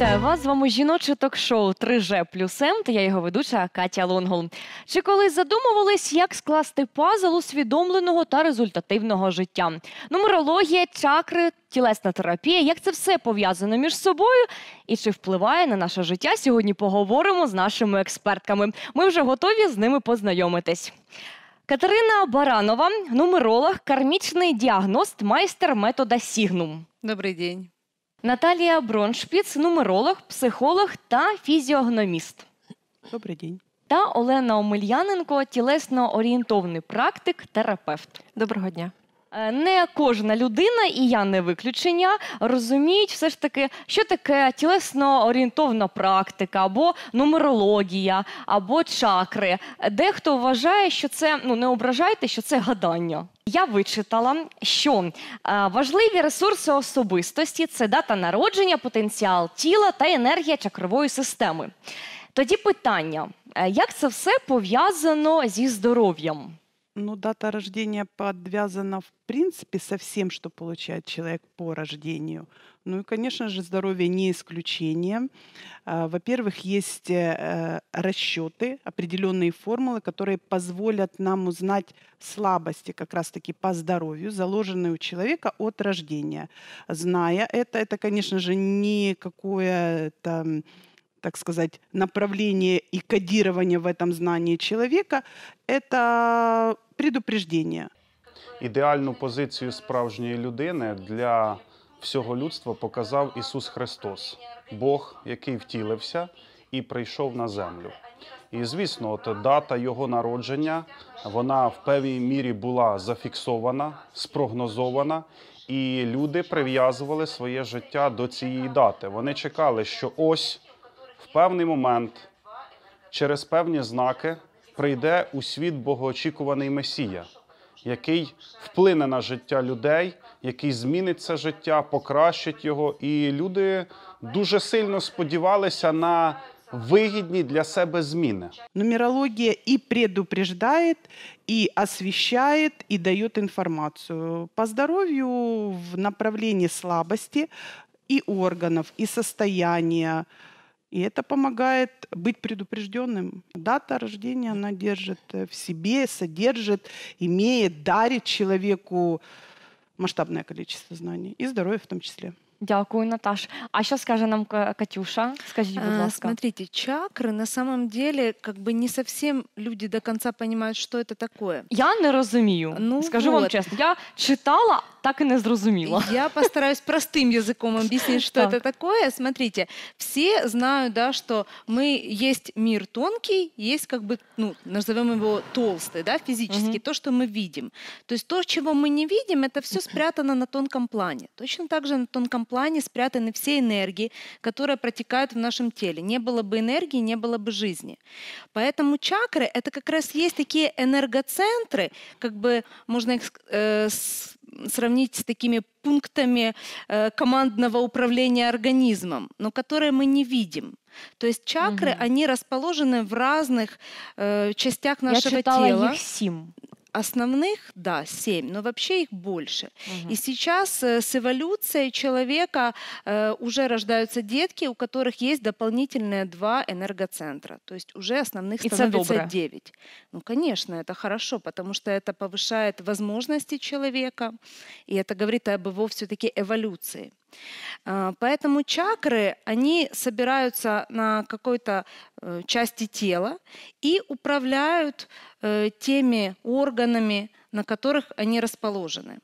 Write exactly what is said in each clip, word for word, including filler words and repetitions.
Вітаю вас, з вами жіноче ток-шоу три же плюс ем та я його ведуча Катя Лонгол. Чи колись задумувались, як скласти пазл усвідомленого та результативного життя? Нумерологія, чакри, тілесна терапія, як це все пов'язано між собою і чи впливає на наше життя? Сьогодні поговоримо з нашими експертками. Ми вже готові з ними познайомитись. Катерина Баранова, нумеролог, кармічний діагност, майстер метода Сігнум. Добрий день. Наталія Броншпіц, нумеролог, психолог та фізіогноміст. Добрий день. Та Олена Омельяненко, тілесно-орієнтовний практик, терапевт. Доброго дня. Не кожна людина, і я не виключення, розуміють все ж таки, що таке тілесно-орієнтовна практика, або нумерологія, або чакри. Дехто вважає, що це, ну не ображайте, що це гадання. Я вичитала, що е, важливі ресурси особистості – це дата народження, потенціал тіла та енергія чакрової системи. Тоді питання, як це все пов'язано зі здоров'ям? Ну, дата рождения подвязана, в принципе, со всем, что получает человек по рождению. Ну и, конечно же, здоровье не исключение. А, Во-первых, есть э, расчеты, определенные формулы, которые позволят нам узнать слабости как раз-таки по здоровью, заложенные у человека от рождения. Зная это, это, конечно же, не какое-то, так сказать, направление и кодирование в этом знании человека, это предупреждение. Ідеальну позицію справжньої людини для всього людства показав Ісус Христос, Бог, який втілився і прийшов на землю. І, звісно, от дата Його народження, вона в певній мірі була зафіксована, спрогнозована, і люди прив'язували своє життя до цієї дати. Вони чекали, що ось в певний момент, через певні знаки, прийде у світ богоочікуваний Месія, який вплине на життя людей, який змінить це життя, покращить його. І люди дуже сильно сподівалися на вигідні для себе зміни. Нумерология и предупреждает, и освещает, и дает информацию. По здоровью в направлении слабости и органов, и состояния. И это помогает быть предупрежденным. Дата рождения, она держит в себе, содержит, имеет, дарит человеку масштабное количество знаний. И здоровье в том числе. Дякую, Наташ. А що скаже нам Ка- Катюша? Скажіть, будь А, ласка. Смотрите, чакры на самом деле как бы не совсем люди до конца понимают, что это такое. Я не розумію. Ну Скажу вам вот. чесно, я читала, так і не зрозуміла. Я постараюсь простым языком объяснить, что Так. это такое. Смотрите, все знают, да, что мы есть мир тонкий, есть как бы, ну, назовем его толстый, да, физически, Мгм. то, что мы видим. То есть то, чего мы не видим, это все спрятано на тонком плане. Точно так же на тонком плане спрятаны все энергии, которые протекают в нашем теле. Не было бы энергии, не было бы жизни. Поэтому чакры — это как раз есть такие энергоцентры, как бы можно их э, с- сравнить с такими пунктами э, командного управления организмом, но которые мы не видим. То есть чакры, Мгм. они расположены в разных э, частях Я нашего читала тела. їх сім. Основных, да, семь, но вообще их больше. Мгм. И сейчас э, с эволюцией человека э, уже рождаются детки, у которых есть дополнительные два энергоцентра. То есть уже основных И это становится добро. девять. Ну, конечно, это хорошо, потому что это повышает возможности человека, и это говорит об его все-таки эволюции. А, Поэтому чакры, они собираются на какой-то э, части тела и управляют э, теми органами, на которых они расположены.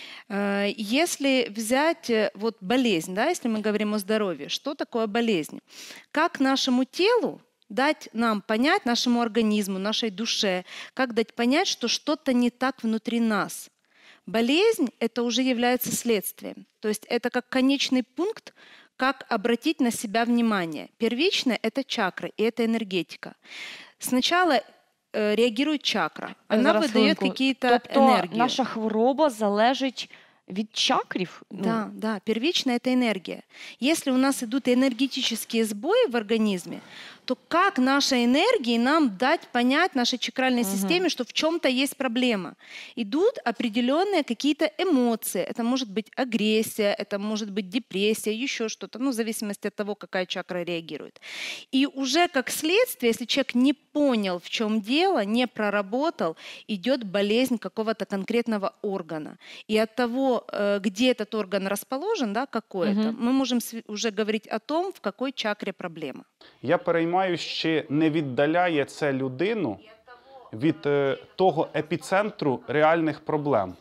Э, Если взять э, вот болезнь, да, если мы говорим о здоровье, что такое болезнь? Как нашему телу дать нам понять, нашему организму, нашей душе, как дать понять, что что-то не так внутри нас? Болезнь — это уже является следствием. То есть это как конечный пункт, как обратить на себя внимание. Первичное — это чакры, и это энергетика. Сначала э, реагирует чакра. Она Зараз выдает хвилинку. какие-то Тобто энергии. наша хвороба залежить від чакрів? Ну, Да, да, первичная — это энергия. Если у нас идут энергетические сбои в организме, то как нашей энергии нам дать понять нашей чакральной Мгм. системе, что в чем-то есть проблема? Идут определенные какие-то эмоции. Это может быть агрессия, это может быть депрессия, еще что-то, ну, в зависимости от того, какая чакра реагирует. И уже как следствие, если человек не понял, в чем дело, не проработал, идет болезнь какого-то конкретного органа. И от того, э, где этот орган расположен, да, какой это, Мгм. мы можем св- уже говорить о том, в какой чакре проблема. Я переймаюсь, чи не віддаляє це людину від е, того епіцентру реальних проблем.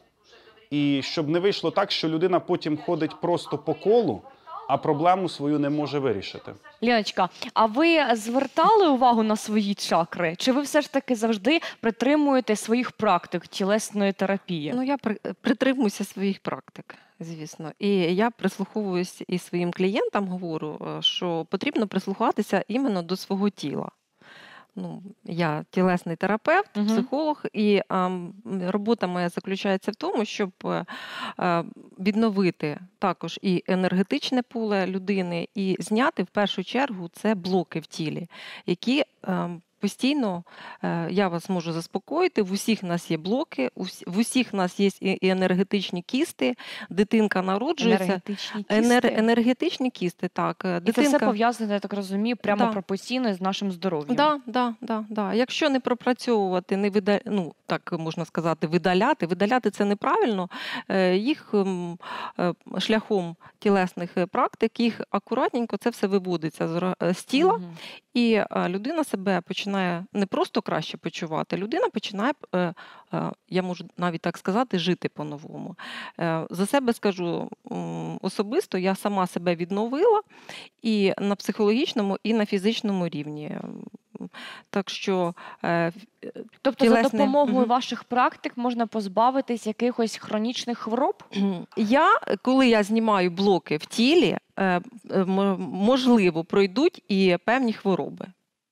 І щоб не вийшло так, що людина потім ходить просто по колу, а проблему свою не може вирішити. Ліночка, а ви звертали увагу на свої чакри? Чи ви все ж таки завжди притримуєте своїх практик тілесної терапії? Ну, я при- притримуюся своїх практик, звісно. І я прислуховуюсь і своїм клієнтам говорю, е, що потрібно прислухатися іменно до свого тіла. Ну, я тілесний терапевт, Мгм. психолог, і а, м, робота моя заключається в тому, щоб е, е, відновити також і енергетичне поле людини, і зняти в першу чергу це блоки в тілі, які е, постійно, е, я вас можу заспокоїти, в усіх нас є блоки, у вс- в усіх нас є і і енергетичні кісти, дитинка народжується. Енергетичні Енер, кісти? енергетичні кісти, так. е, І це все Дитинка... пов'язане, я так розумію, прямо Да. пропорційно з нашим здоров'ям. Да, да, да, да. Якщо не пропрацьовувати, не вида... ну, так можна сказати, видаляти, видаляти це неправильно, е, їх ем, е, шляхом тілесних е, практик, їх акуратненько це все виводиться з ора- е, з тіла, Мгм. і е, людина себе починає не просто краще почувати, людина починає, е, е, я можу навіть так сказати, жити по-новому. Е, За себе скажу м, особисто, я сама себе відновила і на психологічному, і на фізичному рівні. М, Так що е, ф- Тобто за тілесне- допомогою Мгм. ваших практик можна позбавитись якихось хронічних хвороб? я, коли я знімаю блоки в тілі, е, е, м- можливо, пройдуть і певні хвороби.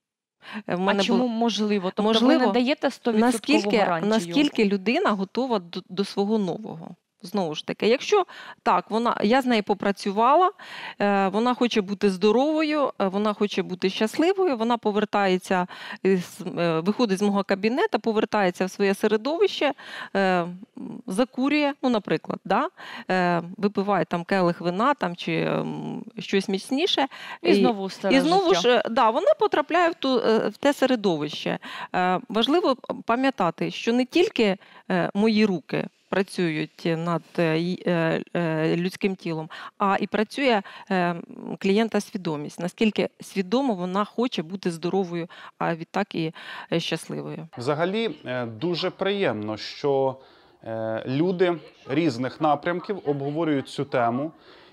Е, В А мене чому було- можливо? Тобто ви Можливо, не даєте сто відсотків наскільки, гарантію? наскільки людина готова до, до свого нового. Знову ж таки, якщо так, вона, я з нею попрацювала, е, вона хоче бути здоровою, е, вона хоче бути щасливою, вона повертається, із, е, виходить з мого кабінету, повертається в своє середовище, е, м, закурює, ну, наприклад, да? е, випиває там келих вина там, чи ем, щось міцніше. І знову в старе І знову життя. ж, е, да, вона потрапляє в, ту, е, в те середовище. Е, Важливо пам'ятати, що не тільки е, мої руки працюють над е, й- е, е, людським тілом, а і працює е, м, клієнта свідомість, наскільки свідомо вона хоче бути здоровою, а відтак і е, щасливою. Взагалі е, дуже приємно, що е, люди різних напрямків обговорюють цю тему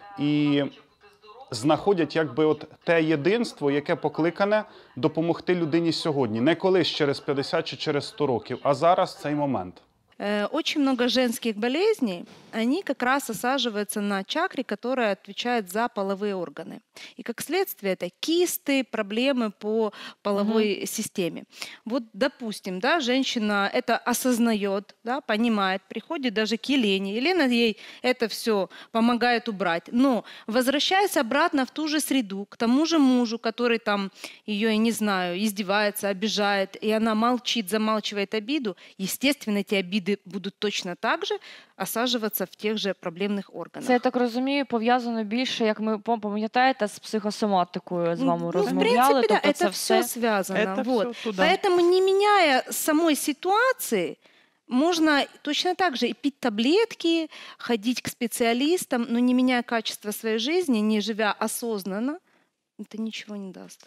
і знаходять якби от те єдинство, яке покликане допомогти людині сьогодні. Не колись через п'ятдесят чи через сто років, а зараз цей момент. Э, Очень много женских болезней, они как раз осаживаются на чакре, которая отвечает за половые органы. И как следствие это кисты, проблемы по половой системе. Вот, допустим, да, женщина это осознает, да, понимает, приходит даже к Елене. Елена ей это все помогает убрать. Но возвращаясь обратно в ту же среду, к тому же мужу, который там ее, я не знаю, издевается, обижает, и она молчит, замалчивает обиду, естественно, эти обиды будут точно так же осаживаться в тех же проблемных органах. Це, я так розумію, пов'язано більше, як ми пам- пам'ятаєте, з психосоматикою з вами Ну, в розмовляли. принципе, да, тобто это це все все связано. Это вот. всё туда. Поэтому, не меняя самой ситуации, можно точно так же и пить таблетки, ходить к специалистам, но не меняя качество своей жизни, не живя осознанно, это ничего не даст.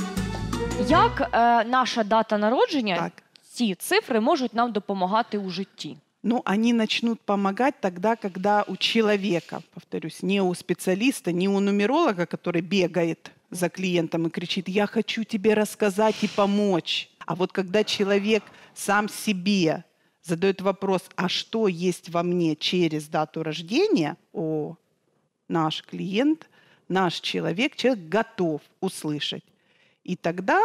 Як е, наша дата народження, Так. ці цифри можуть нам допомагати у житті? Ну, они начнут помогать тогда, когда у человека, повторюсь, не у специалиста, не у нумеролога, который бегает за клиентом и кричит: «Я хочу тебе рассказать и помочь». А вот когда человек сам себе задает вопрос: «А что есть во мне через дату рождения?» О, наш клиент, наш человек, человек готов услышать. И тогда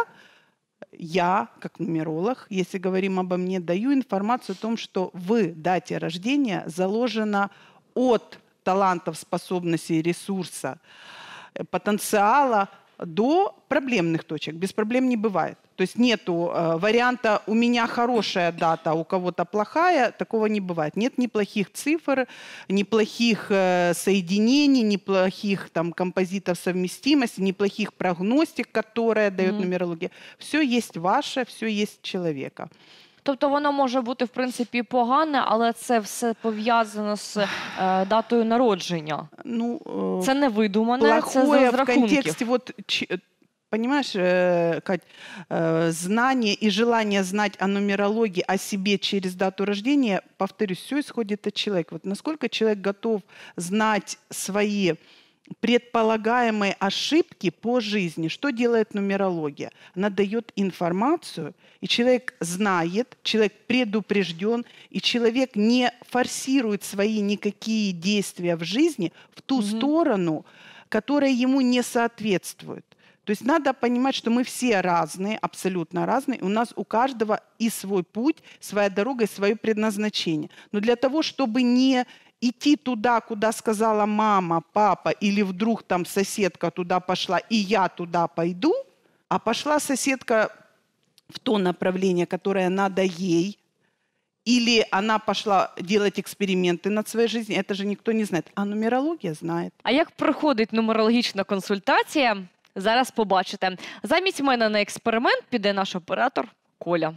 я, как нумеролог, если говорим обо мне, даю информацию о том, что в дате рождения заложено от талантов, способностей, ресурса, э, потенциала до проблемных точек. Без проблем не бывает. То есть нету э, варианта «у меня хорошая дата, а у кого-то плохая». Такого не бывает. Нет ни плохих цифр, ни плохих э, соединений, ни плохих там, композитов совместимости, ни плохих прогностик, которые дает Мгм. нумерология. Все есть ваше, все есть человека. Тобто воно може бути, в принципі, погане, але це все пов'язано з е, датою народження. Ну, э, Це не видумане, це з плохое в розрахунків. контексте, вот, ч- понимаешь, э, Кать, э, знание и желание знать о нумерологии, о себе через дату рождения, повторюсь, все исходит от человека. Вот насколько человек готов знать свои предполагаемые ошибки по жизни. Что делает нумерология? Она дает информацию, и человек знает, человек предупрежден, и человек не форсирует свои никакие действия в жизни в ту Мгм. сторону, которая ему не соответствует. То есть надо понимать, что мы все разные, абсолютно разные. У нас у каждого и свой путь, своя дорога, и свое предназначение. Но для того, чтобы не идти туда, куда сказала мама, папа, или вдруг там соседка туда пошла, и я туда пойду, а пошла соседка в то направление, которое надо ей, или она пошла делать эксперименты над своей жизнью, это же никто не знает. А нумерология знает. А як проходить нумерологічна консультація? Зараз побачите. Замість мене на експеримент піде наш оператор Коля.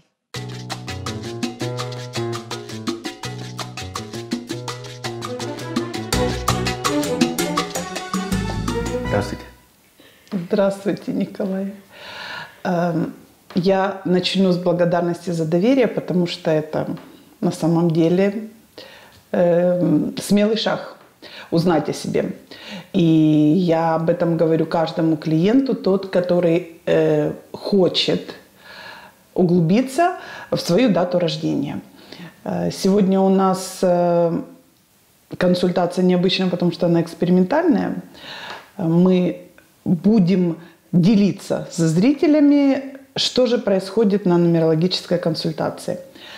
Здравствуйте. Здравствуйте, Николай. Эм, Я начну с благодарности за доверие, потому что это на самом деле эм, смелый шаг узнать о себе. И я об этом говорю каждому клиенту, тот, который э, хочет углубиться в свою дату рождения. Э, Сегодня у нас э, консультация необычная, потому что она экспериментальная. Мы будем делиться со зрителями, что же происходит на нумерологической консультации.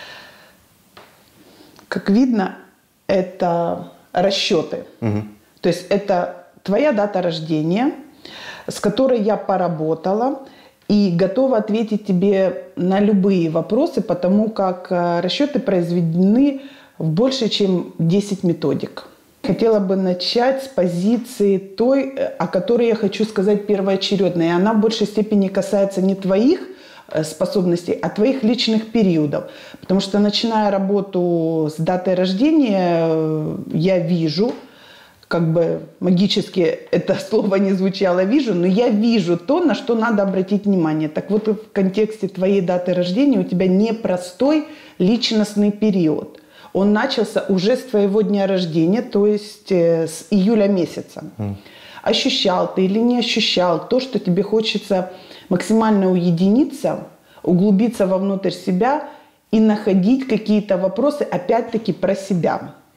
Как видно, это расчеты. Мгм. То есть это твоя дата рождения, с которой я поработала и готова ответить тебе на любые вопросы, потому как э, расчеты произведены в больше, чем десять методик. Хотела бы начать с позиции той, э, о которой я хочу сказать первоочередно. И она в большей степени касается не твоих э, способностей, а твоих личных периодов. Потому что, начиная работу с датой рождения, э, я вижу, как бы магически это слово не звучало, вижу, но я вижу то, на что надо обратить внимание. Так вот, в контексте твоей даты рождения у тебя непростой личностный период. Он начался уже с твоего дня рождения, то есть э, с июля месяца. Мгм. Ощущал ты или не ощущал то, что тебе хочется максимально уединиться, углубиться вовнутрь себя и находить какие-то вопросы, опять-таки, про себя.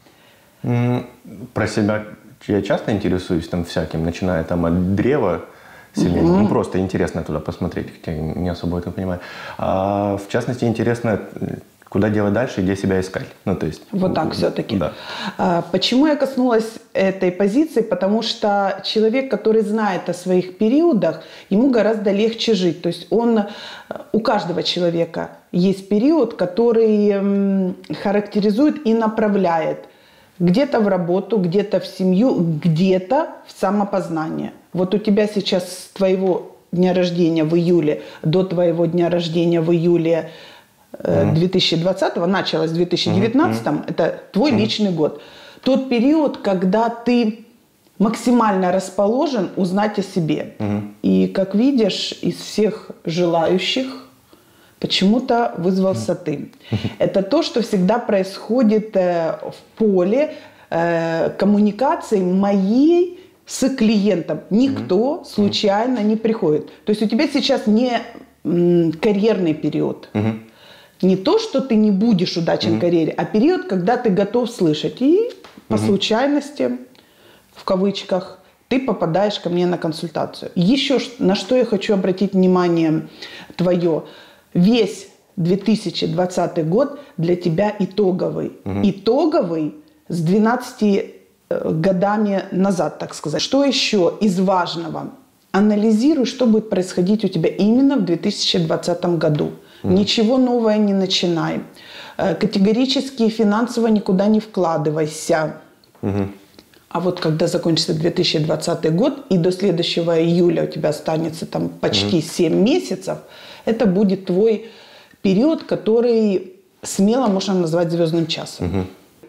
М, Про себя я часто интересуюсь там всяким, начиная там от древа семейства. Ну, просто интересно туда посмотреть, хотя я не особо это понимаю. А в частности, интересно, э, куда делать дальше, где себя искать. Ну, то есть... Вот так м, все-таки. Да. А, Почему я коснулась этой позиции? Потому что человек, который знает о своих периодах, ему гораздо легче жить. То есть он, у каждого человека есть период, который м, характеризует и направляет где-то в работу, где-то в семью, где-то в самопознание. Вот у тебя сейчас с твоего дня рождения в июле до твоего дня рождения в июле э, две тысячи двадцатого, началось в две тысячи девятнадцатом, это твой личный год. Тот период, когда ты максимально расположен узнать о себе. Мгм. И, как видишь, из всех желающих почему-то вызвался ты. Это то, что всегда происходит э, в поле э, коммуникации моей с клиентом. Никто случайно не приходит. То есть у тебя сейчас не м, карьерный период. Мгм. Не то, что ты не будешь удачен в карьере, а период, когда ты готов слышать. И по случайности, в кавычках, ты попадаешь ко мне на консультацию. Еще ш- на что я хочу обратить внимание твое. Весь две тысячи двадцатый год для тебя итоговый. Итоговый с двенадцатью э, годами назад, так сказать. Что еще из важного? анализируй, что будет происходить у тебя именно в две тысячи двадцатом году. Mm. Ничего нового не начинай. Категорически финансово никуда не вкладывайся. Mm-hmm. А вот когда закончится две тысячи двадцатый год, и до следующего июля у тебя останется там почти mm-hmm. семь месяцев, это будет твой период, который смело можно назвать звездным часом. Mm-hmm.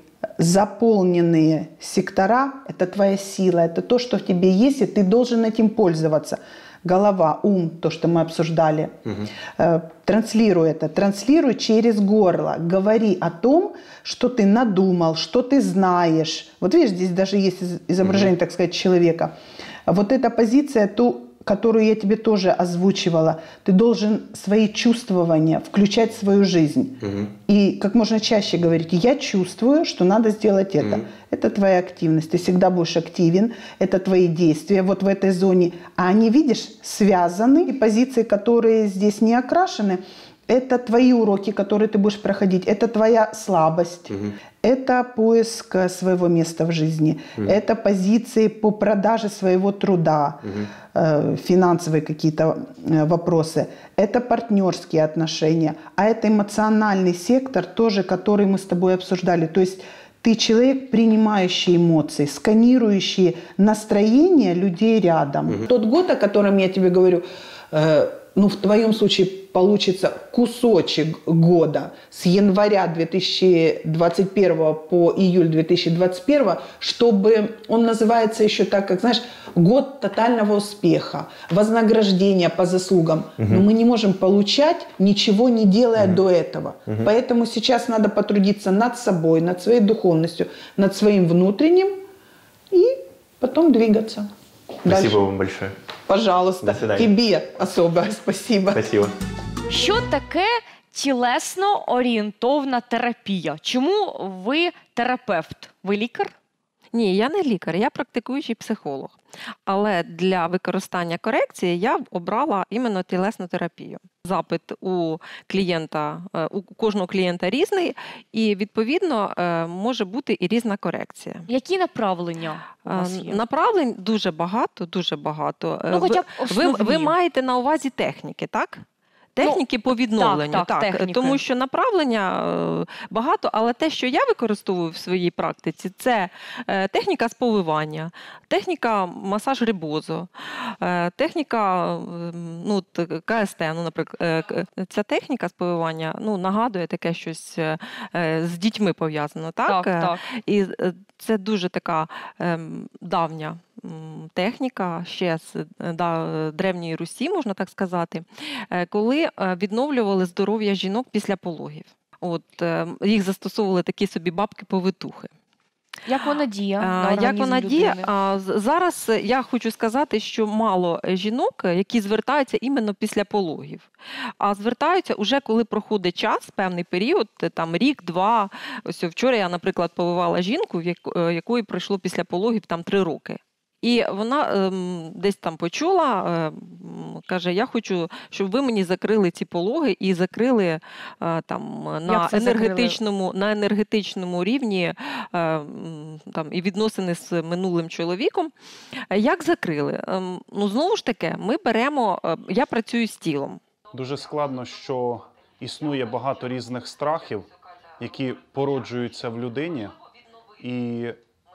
Заполненные сектора – это твоя сила, это то, что в тебе есть, и ты должен этим пользоваться. Голова, ум, то, что мы обсуждали. Угу. Транслируй это, транслируй через горло. Говори о том, что ты надумал, что ты знаешь. Вот видишь, здесь даже есть изображение, угу. так сказать, человека. Вот эта позиция, ту, которую я тебе тоже озвучивала, ты должен свои чувствования включать в свою жизнь. Угу. И как можно чаще говорить: я чувствую, что надо сделать это. Угу. Это твоя активность, ты всегда будешь активен, это твои действия вот в этой зоне. А они, видишь, связаны. И позиции, которые здесь не окрашены, это твои уроки, которые ты будешь проходить, это твоя слабость, угу. это поиск своего места в жизни, угу. это позиции по продаже своего труда, угу. э, финансовые какие-то э, вопросы, это партнерские отношения, а это эмоциональный сектор тоже, который мы с тобой обсуждали. То есть ты человек, принимающий эмоции, сканирующий настроение людей рядом. Угу. Тот год, о котором я тебе говорю, э, ну, в твоем случае получится кусочек года с января две тысячи двадцать первого по июль две тысячи двадцать первого, чтобы он называется еще так, как, знаешь, год тотального успеха, вознаграждения по заслугам. Угу. Но мы не можем получать, ничего не делая угу. до этого. Угу. Поэтому сейчас надо потрудиться над собой, над своей духовностью, над своим внутренним и потом двигаться. Спасибо дальше. Вам большое. Пожалуйста, тебе особое спасибо. Спасибо. Що таке тілесно-орієнтовна терапія? Чому ви терапевт? Ви лікар? Ні, я не лікар, я практикуючий психолог. Але для використання корекції я обрала іменно тілесну терапію. Запит у клієнта, у кожного клієнта різний, і, відповідно, може бути і різна корекція. Які направлення у вас є? Направлень дуже багато, дуже багато. Ну, хоча б ви, ви маєте на увазі техніки, так? Техніки ну, по відновленню, так, так, так тому що направлення е, багато, але те, що я використовую в своїй практиці, це е, техніка сповивання, техніка масаж рибозо, е, техніка е, ну, КСТ, ну, наприклад, е, ця техніка сповивання ну, нагадує таке щось е, з дітьми пов'язано, так? Так, так. І це дуже така е, давня техніка ще з да, Древньої Русі, можна так сказати, коли відновлювали здоров'я жінок після пологів. От, їх застосовували такі собі бабки-повитухи. Як вона діє на організм Як вона діє? Зараз я хочу сказати, що мало жінок, які звертаються іменно після пологів. А звертаються уже коли проходить час, певний період, там рік-два. Ось вчора я, наприклад, повивала жінку, в якої пройшло після пологів там три роки. І вона ем, десь там почула, ем, каже, я хочу, щоб ви мені закрили ці пологи і закрили е, там, на, енергетичному, на енергетичному рівні е, там, і відносини з минулим чоловіком. Як закрили? Ем, ну, знову ж таки, ми беремо, е, я працюю з тілом. Дуже складно, що існує багато різних страхів, які породжуються в людині, і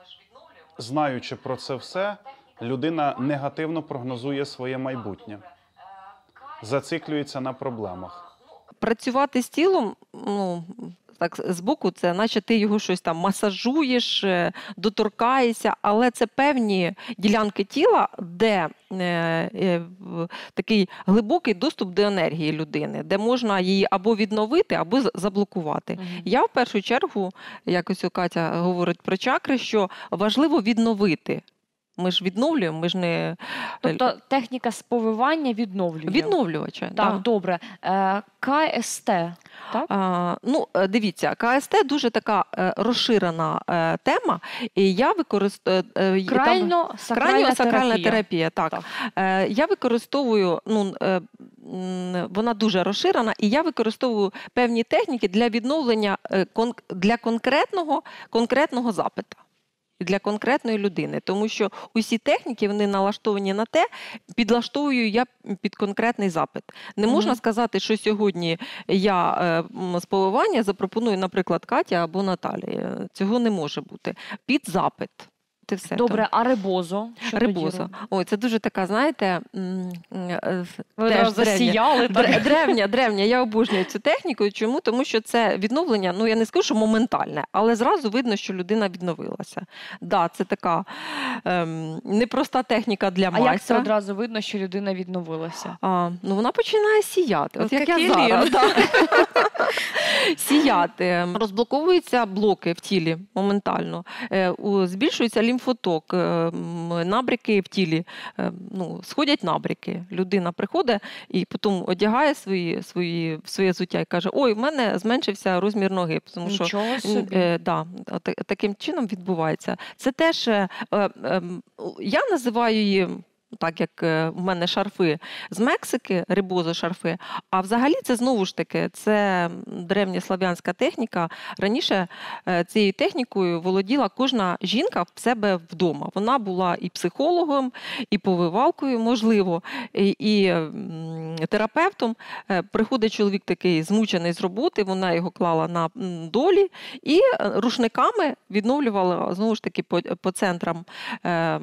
знаючи про це все, людина негативно прогнозує своє майбутнє, зациклюється на проблемах. Працювати з тілом, ну, так, збоку, це наче ти його щось там масажуєш, доторкаєшся, але це певні ділянки тіла, де е, е, такий глибокий доступ до енергії людини, де можна її або відновити, або заблокувати. Mm-hmm. Я в першу чергу, як ось Катя говорить про чакри, що важливо відновити. Ми ж відновлюємо, ми ж не... Тобто техніка сповивання відновлює? Відновлювача, так. Так, да. Добре. Е, КСТ, так? А, ну, дивіться, КСТ дуже така розширена е, тема, і я використовую... Е, Крайно-сакральна терапія. терапія, так. так. Е, я використовую, ну, е, вона дуже розширена, і я використовую певні техніки для відновлення е, кон, для конкретного, конкретного запиту. для конкретної людини. Тому що усі техніки, вони налаштовані на те, підлаштовую я під конкретний запит. Не можна Мгм. сказати, що сьогодні я е, м, з поливання запропоную, наприклад, Катя або Наталія. Цього не може бути. Під запит. Це все. Добре, а рибозо? Що тоді Рибозо. робити? Ой, це дуже така, знаєте, м, е, Ви теж одразу древня. засіяли. так? Дре- Древня, древня, я обожнюю цю техніку. Чому? Тому що це відновлення, ну я не скажу, що моментальне, але зразу видно, що людина відновилася. Да, це така ем, непроста техніка для А як це майстра. одразу видно, що людина відновилася? А, ну вона починає сіяти. От Ну, як як я Єлена. зараз. Да. Сіяти. Розблоковуються блоки в тілі моментально. Е, у- Збільшується лімфоток, е, м, набряки в тілі. е, Ну, сходять набряки. Людина приходить і потім одягає свої, свої, своє взуття і каже, ой, в мене зменшився розмір ноги. Тому що Нічого Н- собі. Е, да, та- таким чином відбувається. Це теж, е, е, ем, я називаю її, так як е, в мене шарфи з Мексики, рибозо шарфи, а взагалі це знову ж таки, це древня слав'янська техніка. Раніше е, цією технікою володіла кожна жінка в себе вдома. Вона була і психологом, і повивалкою, можливо, і, і м, терапевтом. Е, Приходить чоловік такий змучений з роботи, вона його клала на м, долі і е, рушниками відновлювала, знову ж таки, по, по центрам е,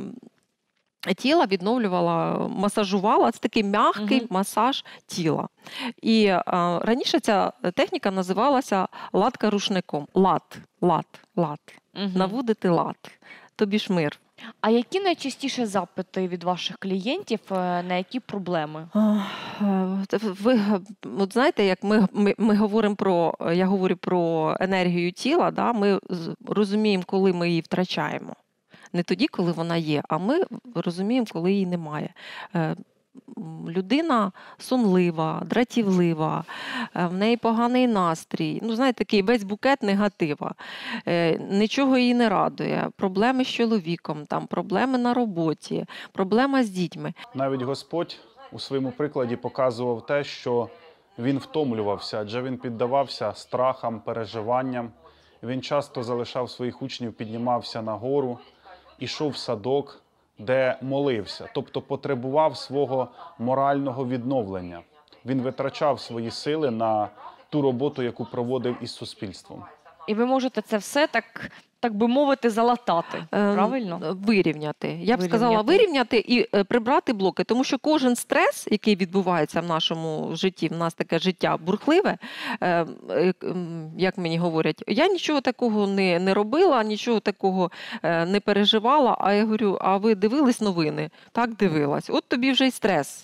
тіла, відновлювала, масажувала. Це такий м'який Мгм. масаж тіла. І е, раніше ця техніка називалася латка рушником. Лад, лад, лад. Мгм. Наводити лад. Тобі ж мир. А які найчастіше запити від ваших клієнтів, е, на які проблеми? А, е, це Ви от знаєте, як ми, ми, ми говоримо про, я говорю про енергію тіла, да, ми з- розуміємо, коли ми її втрачаємо. Не тоді, коли вона є, а ми розуміємо, коли її немає. Е, м, Людина сонлива, дратівлива, е, в неї поганий настрій. Ну, знаєте, такий весь букет негатива. Е, Нічого її не радує. Проблеми з чоловіком, там, проблеми на роботі, проблема з дітьми. Навіть Господь у своєму прикладі показував те, що він втомлювався, адже він піддавався страхам, переживанням. Він часто залишав своїх учнів, піднімався на гору, ішов в садок, де молився, тобто потребував свого морального відновлення. Він витрачав свої сили на ту роботу, яку проводив із суспільством. І ви можете це все так, так би мовити, залатати, Ем, правильно? Вирівняти. Я б сказала, Вирівняти. вирівняти і е, прибрати блоки. Тому що кожен стрес, який відбувається в нашому житті, в нас таке життя бурхливе, е, е, м, як мені говорять, я нічого такого не, не робила, нічого такого е, не переживала. А я говорю, а ви дивились новини? Так, дивилась. От тобі вже й стрес.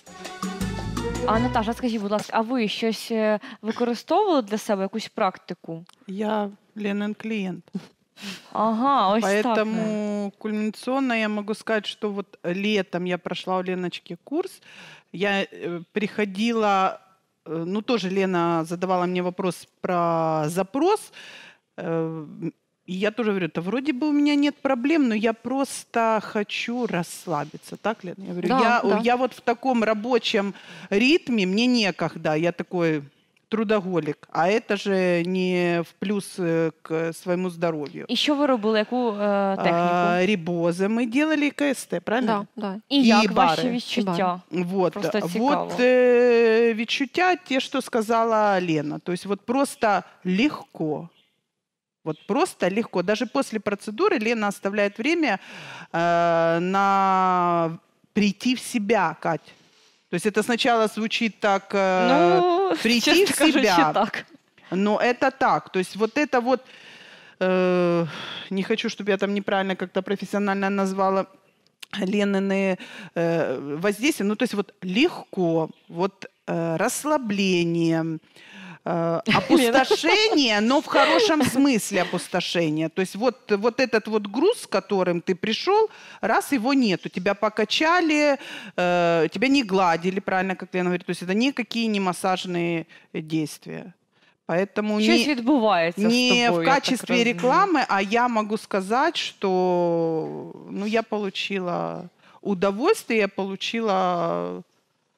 А Наташа, скажіть, будь ласка, а ви щось е, використовували для себе, якусь практику? Я Ленин клиент. Ага, ось так. Поэтому кульминационно я могу сказать, что вот летом я прошла у Леночки курс. Я э, приходила, э, ну тоже Лена задавала мне вопрос про запрос. э, И я тоже говорю, да вроде бы у меня нет проблем, но я просто хочу расслабиться. Так, Лена? Я говорю, Да, я, да. я вот в таком рабочем ритме, мне некогда, я такой трудоголик. А это же не в плюс э, к своему здоровью. І що ви робили, яку е, техніку? А, рибозы мы делали КСТ, правильно? Да, да. І і як ваші бари. відчуття? Вот, Просто цікаво. вот э, відчуття те, что сказала Лена. То есть вот просто легко. Вот просто легко. Даже после процедуры Лена оставляет время э, на прийти в себя, Кать. То есть это сначала звучит так, э, Ну, прийти чесно в кажучи, себя. так. но это так. То есть вот это вот, э, не хочу, чтобы я там неправильно как-то профессионально назвала Ленины э, воздействие. Ну то есть вот легко, вот э, расслабление, э, опустошение, но в хорошем смысле опустошение. То есть вот, вот этот вот груз, с которым ты пришел, раз его нету, тебя покачали, э, тебя не гладили, правильно, как Лена говорит. То есть это никакие не массажные действия. Поэтому Щось не, відбувається з не тобою, в я так качестве розумію. рекламы, а я могу сказать, что ну, я получила удовольствие, я получила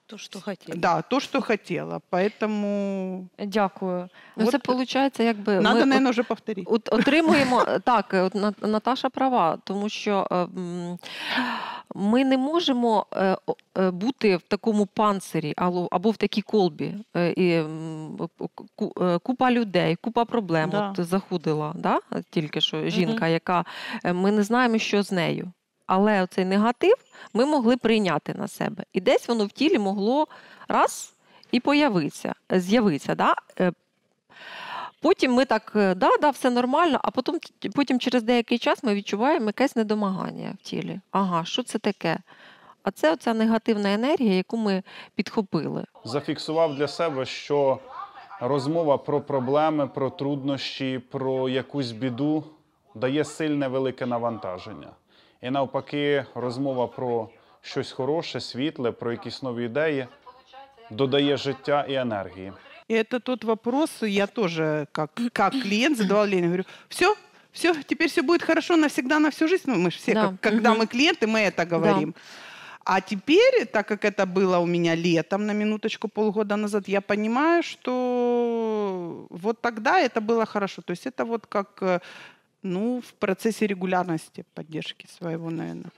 То, что хотели. Да, то, что хотела. Поэтому Дякую. Ну, Вот це виходить, якби надо, ми наверное, уже повторить. от, отримуємо так, от На- Наташа права, тому що е, м, ми не можемо е, о- е, бути в такому панцирі або, або в такій колбі. Е, і, м, ку- е, купа людей, купа проблем. Да. От заходила, да? Тільки що жінка, яка е, ми не знаємо, що з нею. Але цей негатив ми могли прийняти на себе. І десь воно в тілі могло раз і появитися, з'явитися. Да? Е, Потім ми так, е, да, да, все нормально, а потім, потім через деякий час ми відчуваємо якесь недомагання в тілі. Ага, що це таке? А це оця негативна енергія, яку ми підхопили. Зафіксував для себе, що розмова про проблеми, про труднощі, про якусь біду дає сильне велике навантаження. І навпаки, розмова про щось хороше, світле, про якісь нові ідеї додає життя і енергії. И это тот вопрос, я тоже как, как клиент задавала Лене, говорю, все, все, теперь все будет хорошо навсегда, на всю жизнь. Ну, мы же все, Да. как, когда Мгм. мы клиенты, мы это говорим. А теперь, так как это было у меня летом, на минуточку, полгода назад, я понимаю, что вот тогда это было хорошо. То есть это вот как, э, ну, в процессе регулярности поддержки своего, наверное.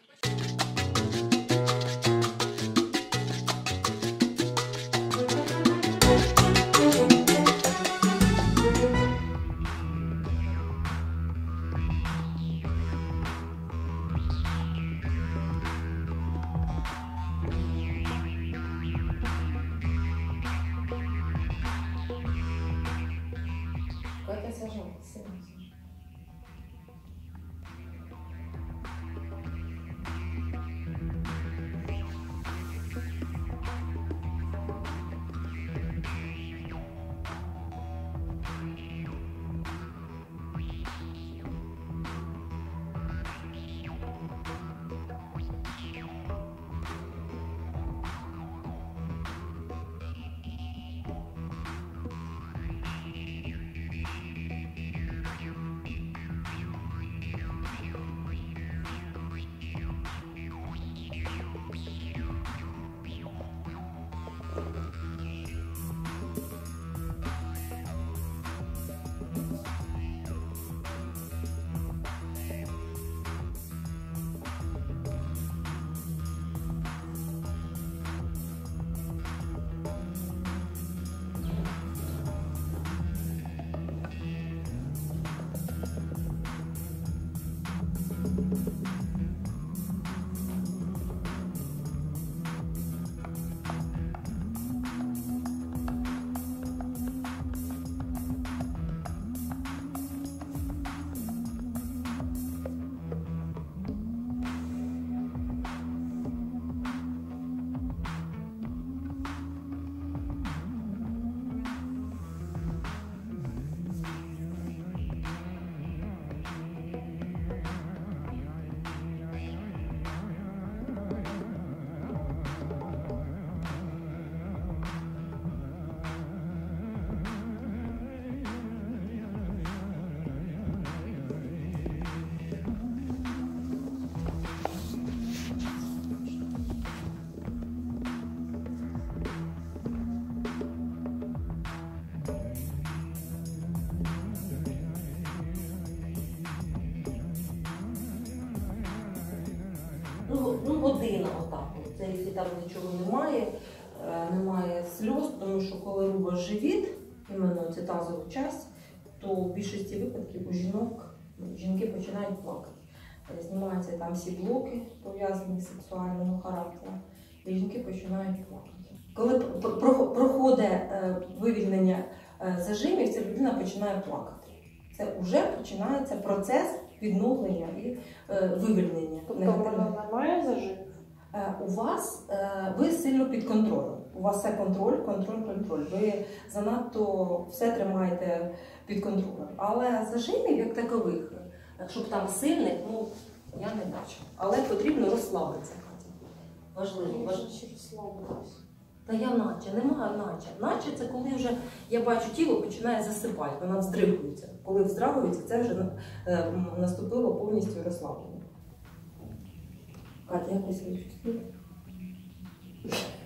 Ну, ну, година отак. Це якщо там нічого немає, е, немає сльоз, тому що коли рубаш живіт, іменно це тазову часть, то в більшості випадків у жінок, жінки починають плакати. Е, Знімаються там всі блоки, пов'язані з сексуального характеру, і жінки починають плакати. Коли пр- про- проходить е, вивільнення е, зажимів, ця людина починає плакати. Це вже починається процес відновлення і е, вивільнення. Тобто негативних. вона немає заживів? Е, У вас, е, ви сильно під контролем. У вас все контроль, контроль, контроль. Ви занадто все тримаєте під контролем. Але зажимів як такових, е, щоб там сильних, ну, я не бачу. Але потрібно розслабитися. Катя. Важливо. важливо. Може, через слабкість. Та я наче, немає наче. Наче це коли вже, я бачу, тіло починає засипати, вона вздригується. Коли вздрагується, це вже е, м, наступило повністю розслаблення. Катя, якось ви чувствуєте?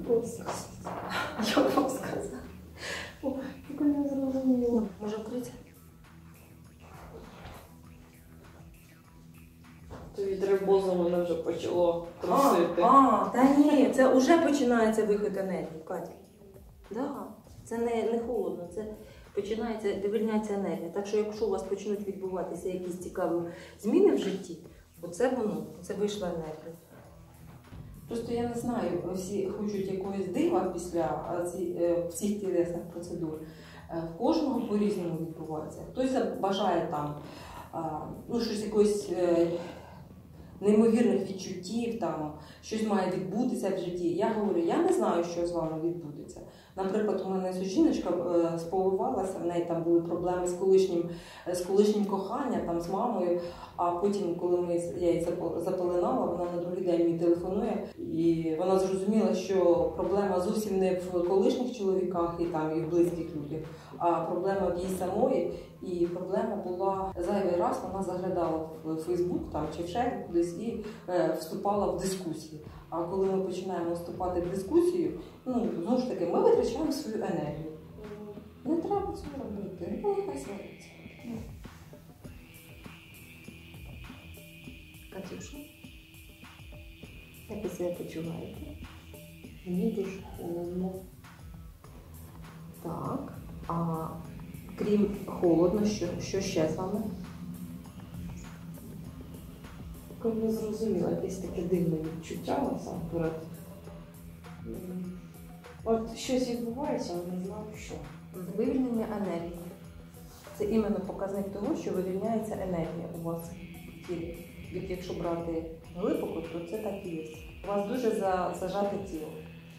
Я вам сказала. Ой, як не зрозуміло. Може вкритися? То від рибозу мене вже почало А, трусити. а, та ні, це вже починається вихід енергії, Катя. Да, це не, не холодно, це починається, вивільняється енергія. Так що якщо у вас почнуть відбуватися якісь цікаві зміни в житті, оце воно, це вийшла енергія. Просто я не знаю, всі хочуть якогось дива після ці- е, всіх тілесних процедур. Е, В кожного по-різному відбувається. Хтось бажає там а, ну, щось якось е, неймовірних відчуттів, там, щось має відбутися в житті. Я говорю, я не знаю, що з вами відбудеться. Наприклад, у мене жіночка е, сповивалася, в неї там були проблеми з колишнім, з колишнім коханням, там, з мамою, а потім, коли ми, я її запо- запеленала, вона на другий день мені телефонує, і вона зрозуміла, що проблема зовсім не в колишніх чоловіках і, там, і в близьких людях, а проблема в їй самої. І проблема була зайвий раз, вона заглядала в Фейсбук там, чи в Шері кудись і е, вступала в дискусії. А коли ми починаємо вступати в дискусію, ну, знову ж таки, ми витрачаємо свою енергію. Не треба цього робити, ну, нехай свариться. Ну. Катюша, як ви себе почуваєте? Мені дуже холодно. Так, а крім холодно, що, що ще з вами? Коли не зрозуміла, якесь таке дивне відчуття насамперед. М, От щось відбувається, але не знаю що. Вивільнення енергії. Це іменно показник того, що вивільняється енергія у вас в тілі. Від якщо брати глибоко, то це так і є. У вас дуже за- зажате тіло.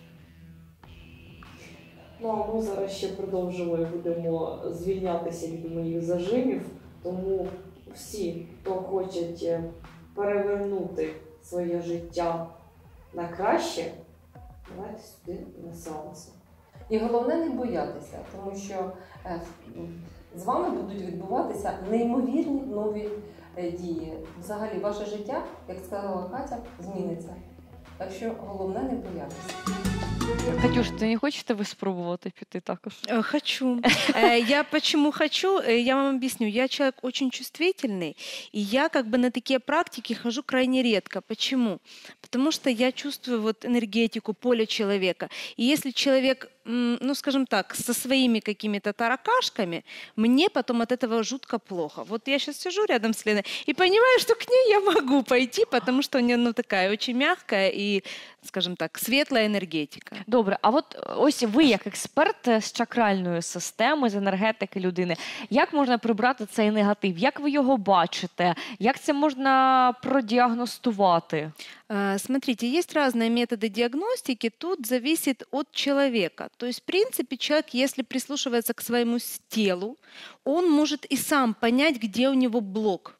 Ну, а ми зараз ще продовжимо і будемо звільнятися від моїх зажимів, тому всі, хто хочуть е, перевернути своє життя на краще, давайте сюди на сеанси. І головне не боятися, тому що е, з вами будуть відбуватися неймовірні нові е, дії. Взагалі, ваше життя, як сказала Катя, зміниться. Так що головне не боятися. Катюш, ти не хочете ви спробувати піти також? Э, Хочу. Э, Я почему хочу, э, я вам объясню. Я человек очень чувствительный, и я как бы на такие практики хожу крайне редко. Почему? Потому что я чувствую вот энергетику, поле человека. И если человек, м, ну скажем так, со своими какими-то таракашками, мне потом от этого жутко плохо. Вот я сейчас сижу рядом с Леной и понимаю, что к ней я могу пойти, потому что у нее ну, такая очень мягкая и, скажем так, светлая энергетика. Добре, а от е, ось ви, як експерт е, з чакральної системи, з енергетики людини, як можна прибрати цей негатив? Як ви його бачите? Як це можна продіагностувати? А, Смотрите, есть разные методы диагностики, тут зависит от человека. То есть, в принципе, человек, если прислушивается к своему с- телу, он может и сам понять, где у него блок,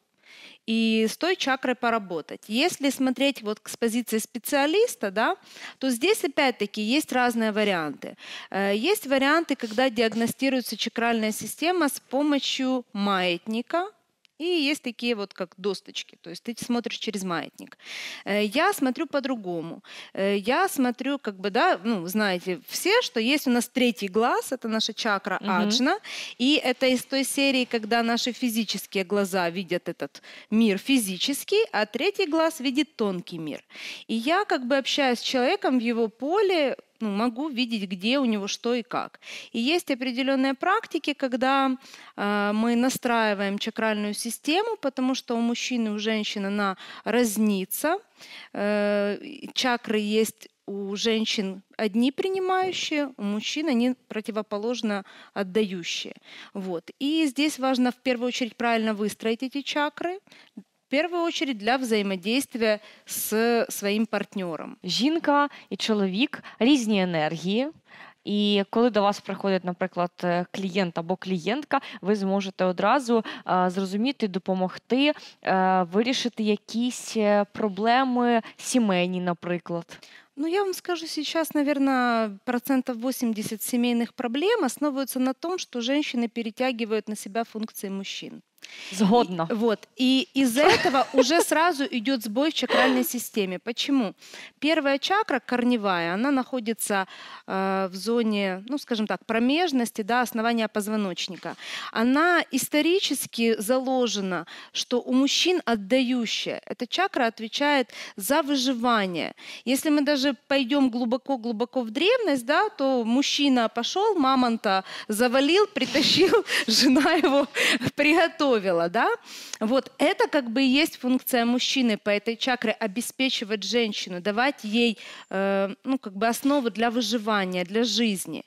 и с той чакрой поработать. Если смотреть вот с позиции специалиста, да, то здесь опять-таки есть разные варианты. Э, Есть варианты, когда диагностируется чакральная система с помощью маятника, и есть такие вот как досточки, то есть ты смотришь через маятник. Э, Я смотрю по-другому. Э, Я смотрю, как бы, да, ну, знаете все, что есть у нас третий глаз, это наша чакра Мгм. аджна, и это из той серии, когда наши физические глаза видят этот мир физический, а третий глаз видит тонкий мир. И я как бы общаюсь с человеком в его поле, ну, могу видеть, где у него что и как. И есть определенные практики, когда э, мы настраиваем чакральную систему, потому что у мужчины и у женщины она разнится. Э, и чакры есть у женщин одни принимающие, у мужчин они противоположно отдающие. Вот. И здесь важно в первую очередь правильно выстроить эти чакры, в первую очередь для взаимодействия с своим партнером. Жінка і чоловік різні енергії. І коли до вас приходить, наприклад, е, клієнт або клієнтка, ви зможете одразу е, зрозуміти, допомогти е, вирішити якісь е, проблеми сімейні, наприклад. Ну, я вам скажу, сейчас, наверное, процентов восемьдесят семейных проблем основываются на том, что женщины перетягивают на себя функции мужчин. Згодна. И, вот. И из-за этого уже сразу идет сбой в чакральной системе. Почему? Первая чакра, корневая, она находится э, в зоне, ну, скажем так, промежности, да, основания позвоночника. Она исторически заложена, что у мужчин отдающая. Эта чакра отвечает за выживание. Если мы даже пойдем глубоко-глубоко в древность, да, то мужчина пошел, мамонта завалил, притащил, жена его приготовила. Да? Вот это как бы и есть функция мужчины по этой чакре — обеспечивать женщину, давать ей э, ну, как бы основу для выживания, для жизни.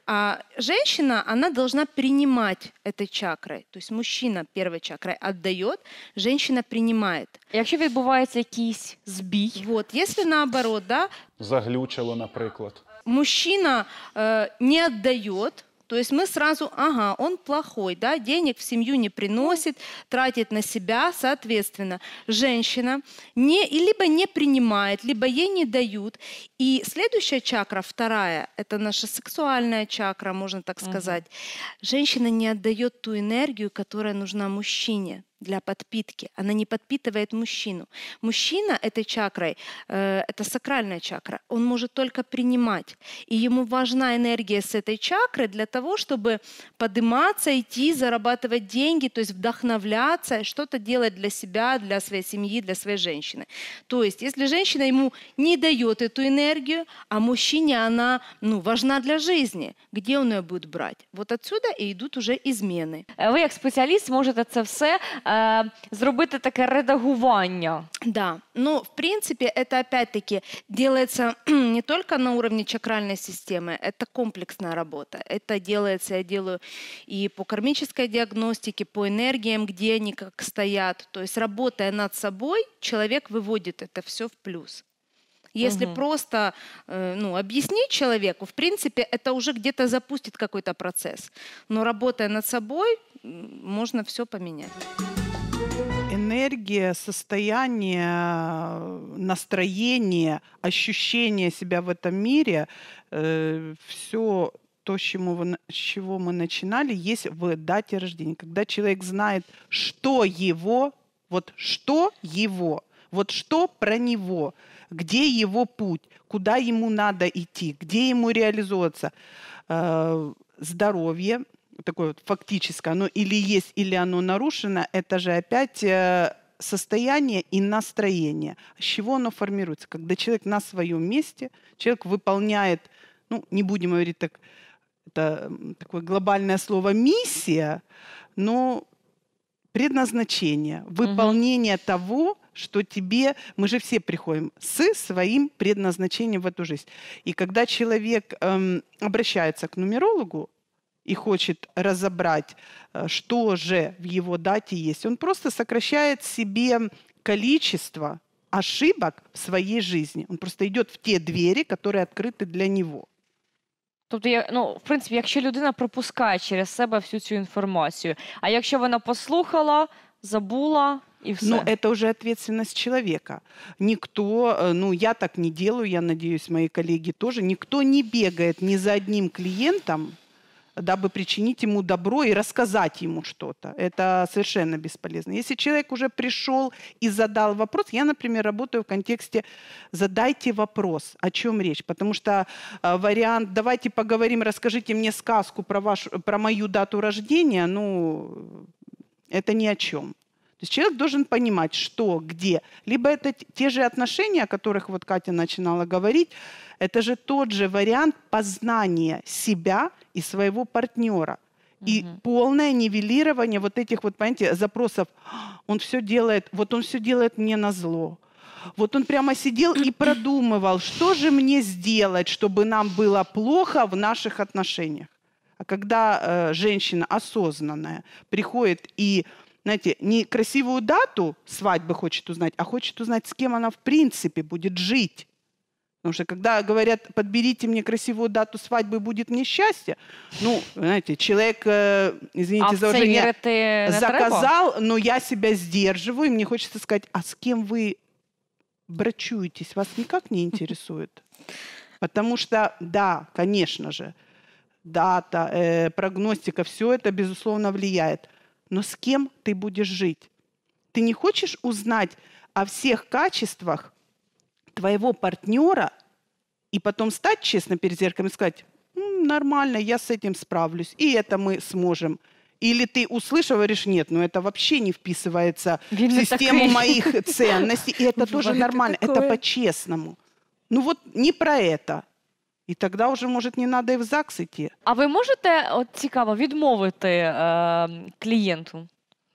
А женщина, она должна принимать этой чакрой. То есть мужчина первой чакрой отдает, женщина принимает. Якщо відбувається якийсь збій, Вот. Если наоборот, да, Заглючило, наприклад. мужчина э, не отдает, то есть мы сразу, ага, он плохой, да, денег в семью не приносит, тратит на себя, соответственно, женщина не, либо не принимает, либо ей не дают. И следующая чакра, вторая, это наша сексуальная чакра, можно так сказать. Женщина не отдает ту энергию, которая нужна мужчине для подпитки. Она не подпитывает мужчину. Мужчина этой чакрой, э, это сакральная чакра, он может только принимать. И ему важна энергия с этой чакры для того, чтобы подниматься, идти, зарабатывать деньги, то есть вдохновляться, что-то делать для себя, для своей семьи, для своей женщины. То есть если женщина ему не дает эту энергию, а мужчине она, ну, важна для жизни, где он ее будет брать? Вот отсюда и идут уже измены. ви як спеціаліст можете це все е, зробити таке редагування. Да, но в принципе это опять-таки делается не только на уровне чакральной системы, это комплексная работа. Это делается, я делаю и по кармической диагностике, по энергиям, где они как стоят. То есть работая над собой, человек выводит это все в плюс. Если Мгм. просто э, ну, объяснить человеку, в принципе, это уже где-то запустит какой-то процесс. Но работая над собой, м, можно все поменять. Энергия, состояние, настроение, ощущение себя в этом мире, все то, с чему вы на- с чего мы начинали, есть в дате рождения. Когда человек знает, что его, вот что его, вот что про него, где его путь, куда ему надо идти, где ему реализовываться. Э, Здоровье, такое вот фактическое, оно или есть, или оно нарушено, это же опять э, состояние и настроение. С чего оно формируется? Когда человек на своем месте, человек выполняет, ну, не будем говорить так, это м, такое глобальное слово «миссия», но предназначение, выполнение того, что тебе... Мы же все приходим с своим предназначением в эту жизнь. И когда человек эм, обращается к нумерологу и хочет разобрать, э, что же в его дате есть, он просто сокращает себе количество ошибок в своей жизни. Он просто идет в те двери, которые открыты для него. Тобто, я- ну, в принципі, якщо людина пропускає через себе всю цю інформацію, а якщо вона послухала, забула і все. Но это уже ответственность человека. Никто, э, ну я так не делаю, я надеюсь, мои коллеги тоже, никто не бегает ни за одним клиентом, дабы причинить ему добро и рассказать ему что-то. Это совершенно бесполезно. Если человек уже пришел и задал вопрос, я, например, работаю в контексте «задайте вопрос», о чем речь. Потому что э, вариант «давайте поговорим, расскажите мне сказку про, вашу, про мою дату рождения», ну, это ни о чем. То есть человек должен понимать, что, где. Либо это т- те же отношения, о которых вот Катя начинала говорить, это же тот же вариант познания себя и своего партнера. И Мгм. полное нивелирование вот этих вот, понимаете, запросов. Он все делает, вот он все делает мне назло. Вот он прямо сидел и продумывал, что же мне сделать, чтобы нам было плохо в наших отношениях. А когда э, женщина осознанная приходит и, знаете, не красивую дату свадьбы хочет узнать, а хочет узнать, с кем она в принципе будет жить. Потому что когда говорят, подберите мне красивую дату свадьбы, будет мне счастье, ну, знаете, человек, э, А извините в за це выражение, вірити не треба? заказал, но я себя сдерживаю, и мне хочется сказать, а с кем вы брачуетесь, вас никак не интересует? Потому что, да, конечно же, дата, э, прогностика, все это, безусловно, влияет. но с кем ты будешь жить? Ты не хочешь узнать о всех качествах твоего партнера и потом стать честно перед зеркалом и сказать, «М, нормально, я с этим справлюсь, и это мы сможем». Или ты, услышав, говоришь, нет, ну это вообще не вписывается Він в не систему такий. моих ценностей, и это тоже Бывает и нормально, это такое. по-честному. Ну вот не про это. И тогда уже, может, не надо и в ЗАГС идти. А ви можете, от цікаво, відмовити е, клієнту?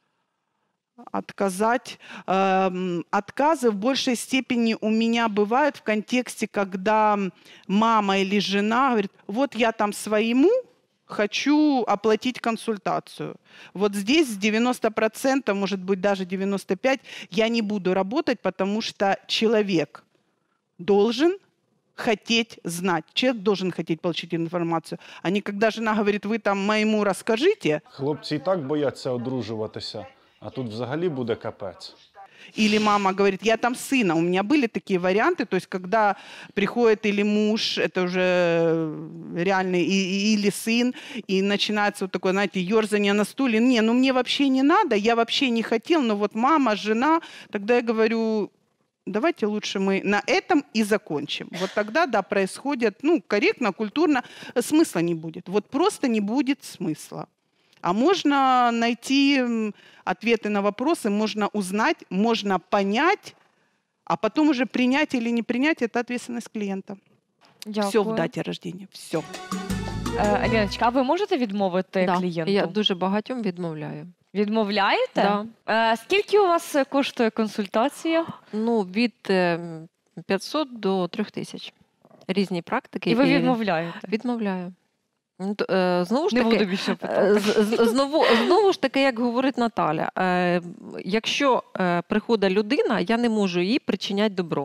Отказать. Эм, Отказы в большей степени у меня бывают в контексте, когда мама или жена говорит, вот я там своему хочу оплатить консультацию. Вот здесь с девяноста процентов, может быть, даже девяносто пять процентов я не буду работать, потому что человек должен хотеть знать. Человек должен хотеть получить информацию. А не когда жена говорит, вы там моему расскажите, Хлопці і так бояться одружуватися, а тут взагалі буде капець. или мама говорит, я там сына. У меня были такие варианты, то есть когда приходит или муж, это уже реальный, и, и- или сын, и начинается вот такое, знаете, ерзание на стуле. Не, ну мне вообще не надо, я вообще не хотел, но вот мама, жена, тогда я говорю, давайте лучше мы на этом и закончим. Вот тогда, да, происходит, ну, корректно, культурно, смысла не будет. Вот просто не будет смысла. А можно найти м, ответы на вопросы, можно узнать, можно понять, а потом уже принять или не принять, это ответственность клиента. Дякую. Все в дате рождения, все. Е, Аліночка, а ви можете відмовити Да. клієнту? Я дуже багатьом відмовляю. Відмовляєте? Да. Е, скільки у вас е, коштує консультація? Ну, від е, п'ятсот до трьох тисяч. Різні практики. І ви відмовляєте? Відмовляю. Ну, то, е, Знову ж Не таки, буду більше Е, питати. з- з- Знову, знову ж таки, як говорить Наталя, е, якщо е, приходить людина, я не можу їй причиняти добро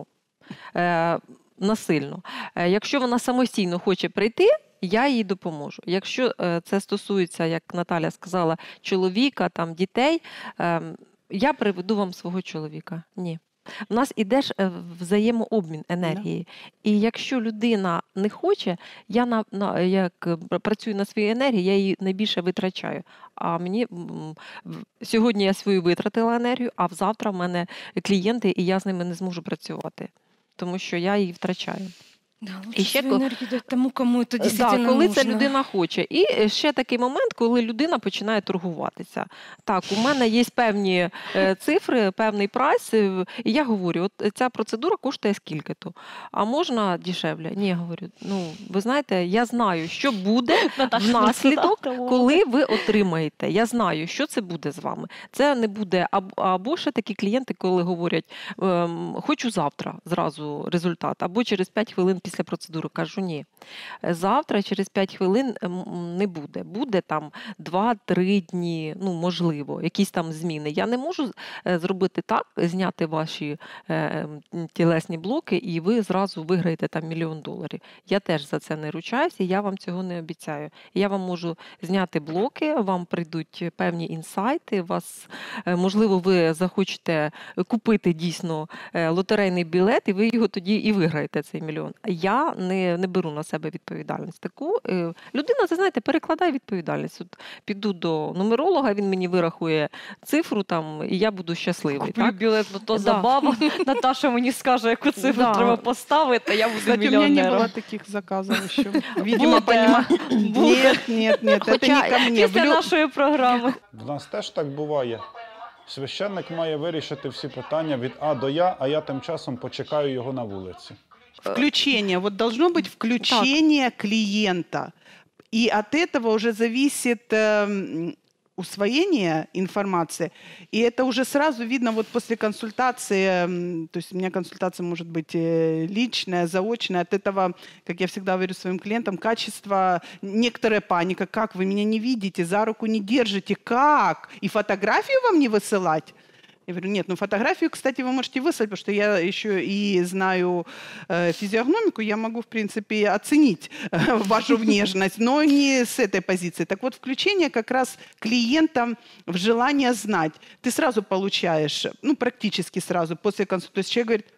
е, насильно. Е, Якщо вона самостійно хоче прийти, я їй допоможу. Якщо е, це стосується, як Наталя сказала, чоловіка, там, дітей, е, я приведу вам свого чоловіка. Ні. У нас іде ж е, взаємообмін енергії. І якщо людина не хоче, я на, на як е, пр- працюю на своїй енергії, я її найбільше витрачаю. А мені м, в- сьогодні я свою витратила енергію, а завтра в мене клієнти, і я з ними не зможу працювати, тому що я її втрачаю. Да, І лучше ще свою ко- энергию дать тому, кому это Да, действительно коли нужно. це людина хоче. І е, ще такий момент, коли людина починає торгуватися. Так, у мене є певні е, цифри, певний прайс, е, і я говорю, от ця процедура коштує скільки-то. А можна дешевле? Ні, я говорю, ну, ви знаєте, я знаю, що буде внаслідок, коли ви отримаєте. Я знаю, що це буде з вами. Це не буде, або, або ще такі клієнти, коли говорять, ем, хочу завтра зразу результат, або через п'ять хвилин після процедури. Кажу, ні. Завтра через п'ять хвилин ем, не буде. Буде там два-три дні, ну, можливо, якісь там зміни. Я не можу е, зробити так, зняти ваші е, м, тілесні блоки, і ви зразу виграєте там мільйон доларів. Я теж за це не ручаюся, і я вам цього не обіцяю. Я вам можу зняти блоки, вам прийдуть певні інсайти, вас, е, можливо, ви захочете купити дійсно е, лотерейний білет, і ви його тоді і виграєте, цей мільйон. Я не, не беру на себе відповідальність таку. Е, Людина, це, знаєте, перекладає відповідальність. От піду до нумеролога, він мені вирахує цифру там, і я буду щасливий. Куплю Так? білет, ну то Да. забава. Наташа мені скаже, яку цифру Да. треба поставити, я буду Кстати, у меня не мільйонером. было таких заказов еще. Видимо, Буде. понимаю. Буде. Нет, нет, нет, это Хотя не ко мне. В Після лю- нашої програми. В нас теж так буває. Священник має вирішити всі питання від А до Я, а я тим часом почекаю його на вулиці. Включение. Вот должно быть включение клиента. И от этого уже зависит эм, усвоение информации. И это уже сразу видно вот после консультации. м, То есть у меня консультация может быть э, личная, заочная. От этого, как я всегда говорю своим клиентам, качество, некоторая паника. Как вы меня не видите, за руку не держите? Как? И фотографию вам не высылать? Я говорю, нет, ну фотографию, кстати, вы можете выслать, потому что я еще и знаю э, физиогномику, я могу, в принципе, оценить э, вашу внешность, но не с этой позиции. Так вот, включение как раз клиента в желание знать. Ты сразу получаешь, ну, практически сразу после консультации. То есть человек говорит,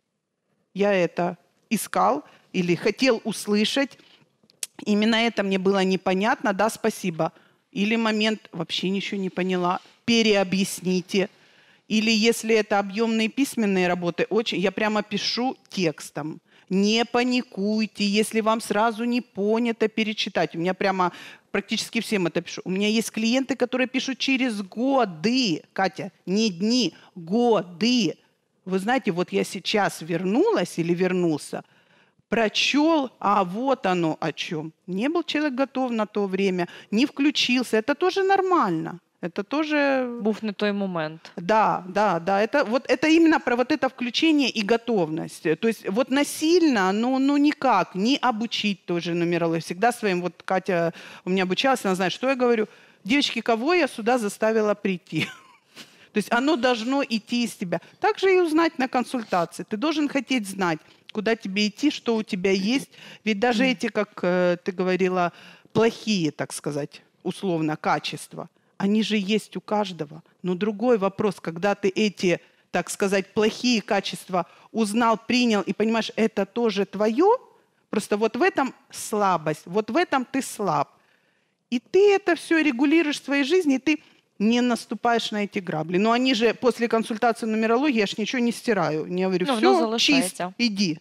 я это искал или хотел услышать, именно это мне было непонятно, да, спасибо. Или момент «вообще ничего не поняла», переобъясните. Или если это объемные письменные работы, очень, я прямо пишу текстом. Не паникуйте, если вам сразу не понято, перечитать. У меня прямо практически всем это пишу. У меня есть клиенты, которые пишут через годы, Катя, не дни, годы. Вы знаете, вот я сейчас вернулась или вернулся, прочел, а вот оно о чем. Не был человек готов на то время, не включился. Это тоже нормально. Это тоже... Був не той момент. Да, да, да. Это, вот, это именно про вот это включение и готовность. То есть вот насильно, ну, ну никак, не обучить тоже нумерологию. Всегда своим, вот Катя у меня обучалась, она знает, что я говорю. Девочки, кого я сюда заставила прийти? То есть оно должно идти из тебя. Также и узнать на консультации. Ты должен хотеть знать, куда тебе идти, что у тебя есть. Ведь даже эти, как э, ты говорила, плохие, так сказать, условно, качества, они же есть у каждого. Но другой вопрос, когда ты эти, так сказать, плохие качества узнал, принял и понимаешь, это тоже твое, просто вот в этом слабость, вот в этом ты слаб. И ты это все регулируешь в своей жизни, и ты не наступаешь на эти грабли. Но они же после консультации нумерологии, я ж ничего не стираю. Я говорю, Ну, воно все, чист, залишається. иди.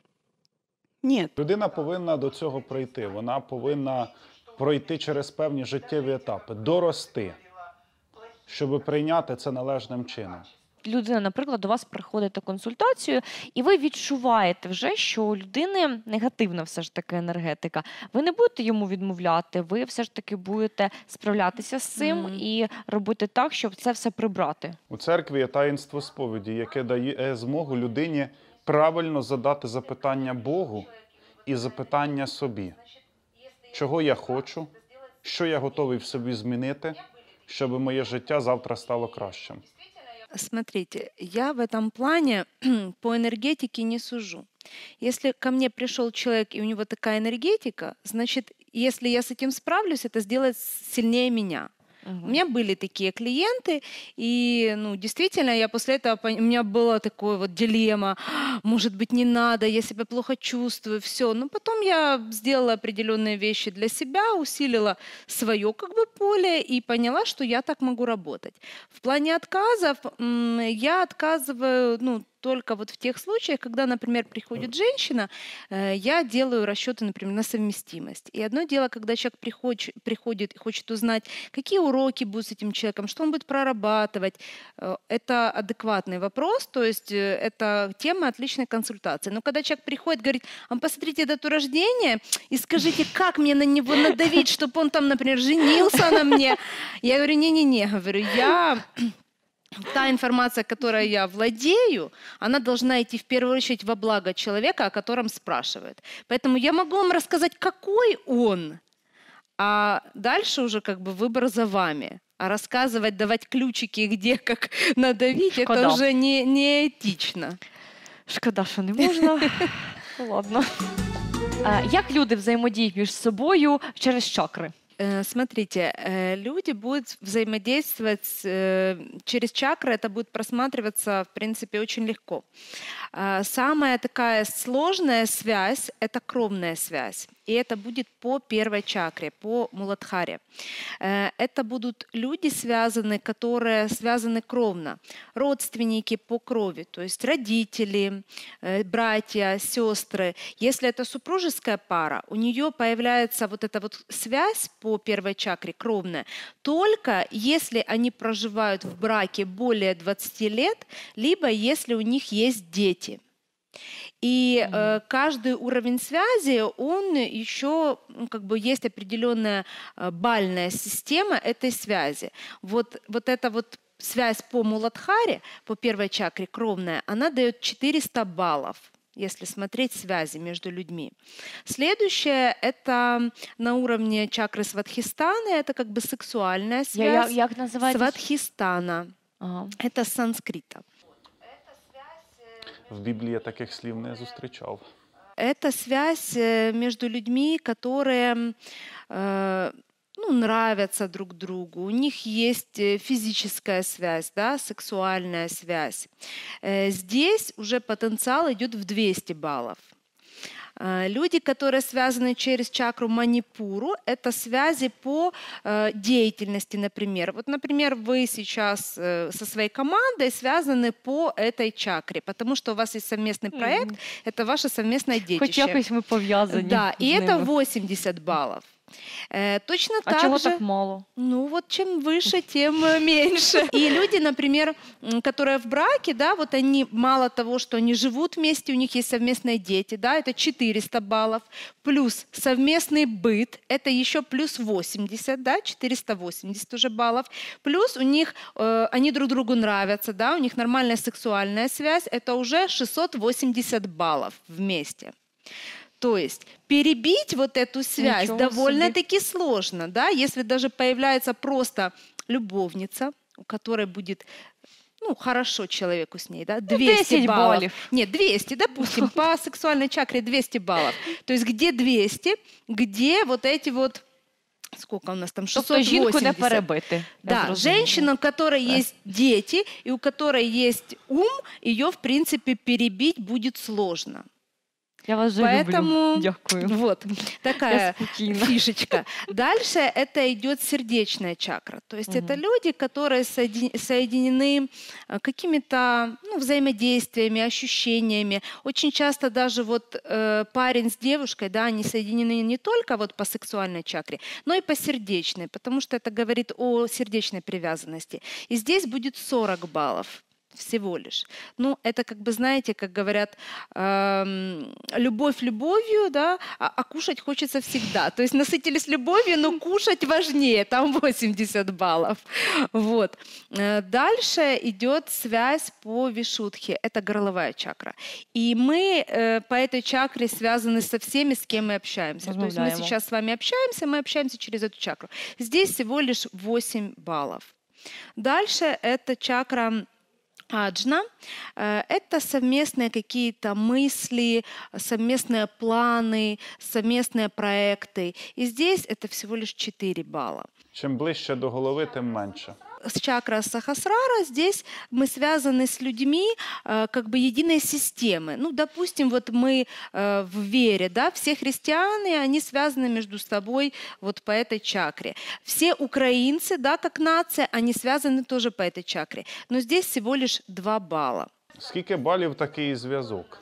Нет. Людина повинна до цього прийти. Вона повинна пройти через певні життєві етапи, дорости, щоб прийняти це належним чином. Людина, наприклад, до вас приходить на консультацію, і ви відчуваєте вже, що у людини негативна все ж таки енергетика. Ви не будете йому відмовляти, ви все ж таки будете справлятися з цим Мгм. і робити так, щоб це все прибрати. У церкві є таїнство сповіді, яке дає змогу людині правильно задати запитання Богу і запитання собі. Чого я хочу, що я готовий в собі змінити, щоб моє життя завтра стало кращим. Смотрите, я в этом плане по энергетике не сужу. Если ко мне пришел человек, и у него такая энергетика, значит, если я с этим справлюсь, это сделает сильнее меня. У меня были такие клиенты, и, ну, действительно, я после этого, пон- у меня была такая вот дилемма, может быть, не надо, я себя плохо чувствую, все. Но потом я сделала определенные вещи для себя, усилила свое как бы поле и поняла, что я так могу работать. В плане отказов м, я отказываю, ну, только вот в тех случаях, когда, например, приходит женщина, э, я делаю расчеты, например, на совместимость. И одно дело, когда человек приходит, приходит и хочет узнать, какие уроки будут с этим человеком, что он будет прорабатывать. Э, Это адекватный вопрос, то есть э, это тема отличной консультации. Но когда человек приходит, говорит, а посмотрите дату рождения и скажите, как мне на него надавить, чтобы он там, например, женился на мне. Я говорю, не-не-не, говорю, я... Та информация, которой я владею, она должна идти в первую очередь во благо человека, о котором спрашивают. Поэтому я могу вам рассказать, какой он, а дальше уже как бы выбор за вами. А рассказывать, давать ключики, где как надавить, Шкода. это уже не, не этично. Шкода, що не можна. Ладно. Е, Як люди взаємодіють між собою через чакри? Э, Смотрите, э, люди будут взаимодействовать с, э, через чакры, это будет просматриваться, в принципе, очень легко. А, Самая такая сложная связь – это кровная связь. И это будет по первой чакре, по Муладхаре. Э, Это будут люди, связанные, которые связаны кровно. Родственники по крови, то есть родители, э, братья, сестры. Если это супружеская пара, у нее появляется вот эта вот связь по первой чакре, кровная, только если они проживают в браке более двадцати лет, либо если у них есть дети. И э, каждый уровень связи, он еще, ну, как бы есть определенная э, бальная система этой связи. Вот, вот эта вот связь по Муладхаре, по первой чакре кровная, она дает четыреста баллов, если смотреть связи между людьми. Следующее – это на уровне чакры Свадхистана, это как бы сексуальная Я, я, связь. як називається? Свадхистана. Ага. Это с санскрита. В Біблії я таких слів не зустрічав. Это связь э, между людьми, которые э, ну, нравятся друг другу. У них есть э, физическая связь, да, сексуальная связь. Э, Здесь уже потенциал идет в двести баллов. Э, Люди, которые связаны через чакру Манипуру, это связи по э, деятельности, например. Вот, например, вы сейчас э, со своей командой связаны по этой чакре, потому что у вас есть совместный проект, Мгм. это ваше совместное Хоч детище. якось ми пов'язані. Да, з и это ними. восемьдесят баллов. Э, Точно А так чого же... так мало? Ну вот чем выше, тем э, меньше. И люди, например, м, которые в браке, да, вот они мало того, что они живут вместе, у них есть совместные дети, да, это четыреста баллов, плюс совместный быт, это еще плюс восемьдесят, да, четыреста восемьдесят уже баллов, плюс у них, э, они друг другу нравятся, да, у них нормальная сексуальная связь, это уже шестьсот восемьдесят баллов вместе. То есть перебить вот эту связь Ничего довольно-таки сложно, да, если даже появляется просто любовница, у которой будет, ну, хорошо человеку с ней, да, двести десять баллов. баллов. Нет, двести, допустим, по сексуальной чакре двести баллов. То есть где двести, где вот эти вот, сколько у нас там, Тобто жінку не шестьсот восемьдесят. перебити. Я Да, зрозуміла. женщина, у которой есть дети и у которой есть ум, ее, в принципе, перебить будет сложно. Я вас вже Поэтому люблю. Дякую. вот Я такая спокійна. фишечка. Дальше это идет сердечная чакра. То есть это Мгм. люди, которые соедин- соединены э, какими-то, ну, взаимодействиями, ощущениями. Очень часто даже вот э, парень с девушкой, да, они соединены не только вот по сексуальной чакре, но и по сердечной, потому что это говорит о сердечной привязанности. И здесь будет сорок баллов. Всего лишь. Ну, это как бы, знаете, как говорят, эм, любовь любовью, да, а, а кушать хочется всегда. То есть насытились любовью, но кушать важнее, там восемьдесят баллов. Вот. Э, Дальше идет связь по вишудхе, это горловая чакра. И мы э, по этой чакре связаны со всеми, с кем мы общаемся. То есть мы Размовляем. сейчас с вами общаемся, мы общаемся через эту чакру. Здесь всего лишь восемь баллов. Дальше это чакра Аджна – это совместные какие-то мысли, совместные планы, совместные проекты. И здесь это всего лишь четыре балла. Чим ближче до голови, тим менше. С чакра Сахасрара здесь мы связаны с людьми э, как бы единой системы. Ну, допустим, вот мы э, в вере, да, все христиане, они связаны между собой вот по этой чакре. Все украинцы, да, как нация, они связаны тоже по этой чакре. Но здесь всего лишь два балла. Скільки балів такий зв'язок?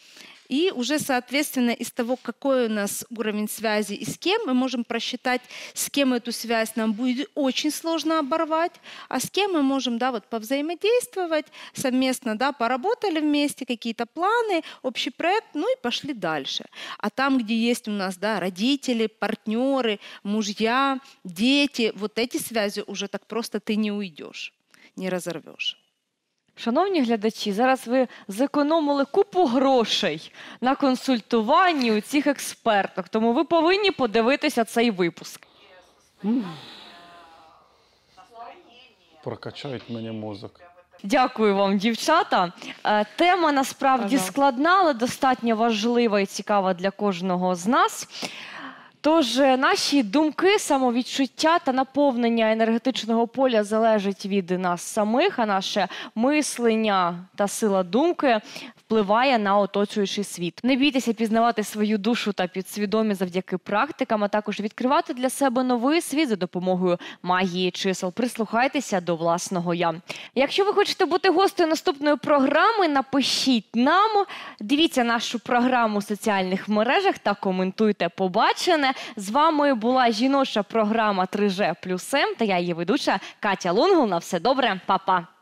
И уже, соответственно, из того, какой у нас уровень связи и с кем, мы можем просчитать, с кем эту связь нам будет очень сложно оборвать, а с кем мы можем, да, вот повзаимодействовать совместно, да, поработали вместе, какие-то планы, общий проект, ну и пошли дальше. А там, где есть у нас, да, родители, партнеры, мужья, дети, вот эти связи уже так просто ты не уйдешь, не разорвешь. Шановні глядачі, зараз ви зекономили купу грошей на консультуванні у цих експерток, тому ви повинні подивитися цей випуск. Прокачають мені мозок. Дякую вам, дівчата. Е, Тема насправді Пожалуйста. складна, але достатньо важлива і цікава для кожного з нас. Тож е, наші думки, самовідчуття та наповнення енергетичного поля залежить від нас самих, а наше мислення та сила думки впливає на оточуючий світ. Не бійтеся пізнавати свою душу та підсвідомі завдяки практикам, а також відкривати для себе новий світ за допомогою магії чисел. Прислухайтеся до власного «я». Якщо ви хочете бути гостею наступної програми, напишіть нам, дивіться нашу програму в соціальних мережах та коментуйте побачене. З вами була жіноча програма три же плюс М та я її ведуча Катя Лунгул. На все добре, па-па!